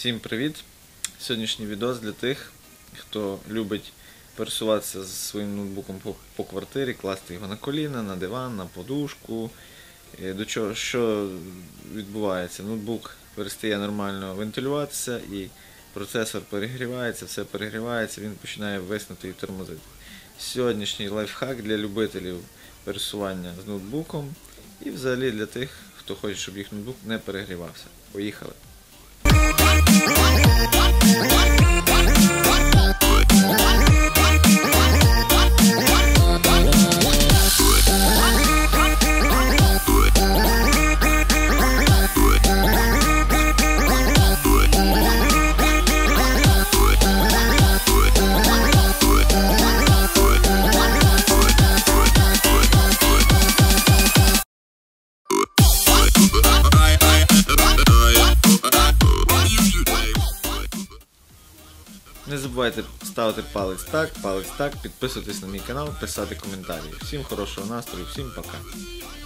Всім привіт! Сьогоднішній відео для тих, хто любить пересуватися зі своїм ноутбуком по квартирі, класти його на коліна, на диван, на подушку. Що відбувається? Ноутбук перестає нормально вентилюватися і процесор перегрівається, все перегрівається, він починає виснути і тормозити. Сьогоднішній лайфхак для любителів пересування з ноутбуком і взагалі для тих, хто хоче, щоб їх ноутбук не перегрівався. Поїхали! Не забувайте ставити палець так, підписуйтесь на мій канал, писати коментарі. Всім хорошого настрою, всім пока!